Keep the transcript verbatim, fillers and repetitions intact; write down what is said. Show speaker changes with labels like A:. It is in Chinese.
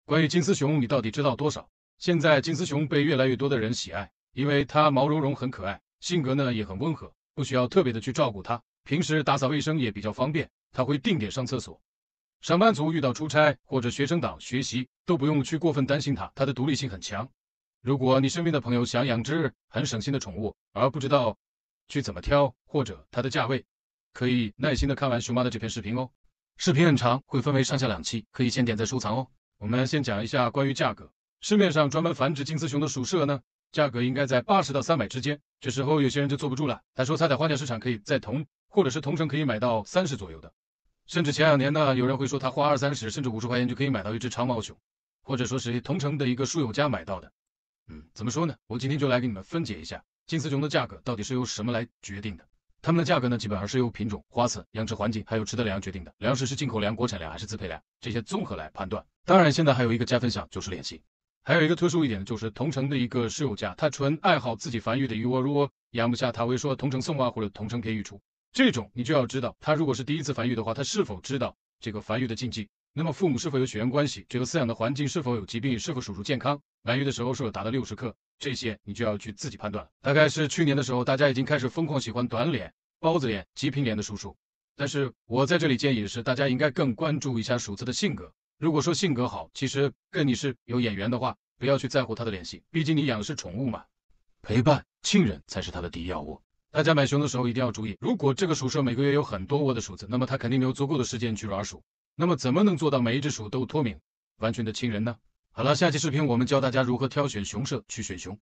A: 关于金丝熊，你到底知道多少？现在金丝熊被越来越多的人喜爱，因为它毛茸茸很可爱，性格呢也很温和，不需要特别的去照顾它，平时打扫卫生也比较方便，它会定点上厕所。上班族遇到出差或者学生党学习都不用去过分担心它，它的独立性很强。如果你身边的朋友想养只很省心的宠物，而不知道去怎么挑或者它的价位，可以耐心的看完熊妈的这篇视频哦。视频很长，会分为上下两期，可以先点赞收藏哦。我们先讲一下关于价格。市面上专门繁殖金丝熊的鼠舍呢，价格应该在八十到三百之间。这时候有些人就坐不住了，他说他在花鸟市场可以在同或者是同城可以买到三十左右的，甚至前两年呢，有人会说他花二三十甚至五十块钱就可以买到一只长毛熊，或者说是同城的一个书友家买到的。嗯，怎么说呢？我今天就来给你们分解一下金丝熊的价格到底是由什么来决定的。它们的价格呢，基本上是由品种、花色、养殖环境还有吃的粮决定的。粮食是进口粮、国产粮还是自配粮，这些综合来判断。当然，现在还有一个加分项就是脸型。还有一个特殊一点就是同城的一个室友家，他纯爱好自己繁育的鱼窝，如果养不下，他会说同城送啊，或者同城可以育出。这种你就要知道，他如果是第一次繁育的话，他是否知道这个繁育的禁忌？那么父母是否有血缘关系？这个饲养的环境是否有疾病？是否属鼠健康？繁育的时候是否达到六十克？这些你就要去自己判断了。大概是去年的时候，大家已经开始疯狂喜欢短脸、包子脸、极品脸的鼠鼠，但是我在这里建议的是，大家应该更关注一下鼠子的性格。如果说性格好，其实跟你是有眼缘的话，不要去在乎它的脸型，毕竟你养的是宠物嘛，陪伴、亲人才是它的第一要务。大家买熊的时候一定要注意，如果这个鼠舍每个月有很多窝的鼠子，那么它肯定没有足够的时间去软鼠。那么怎么能做到每一只鼠都脱敏，完全的亲人呢？好了，下期视频我们教大家如何挑选熊舍去选熊。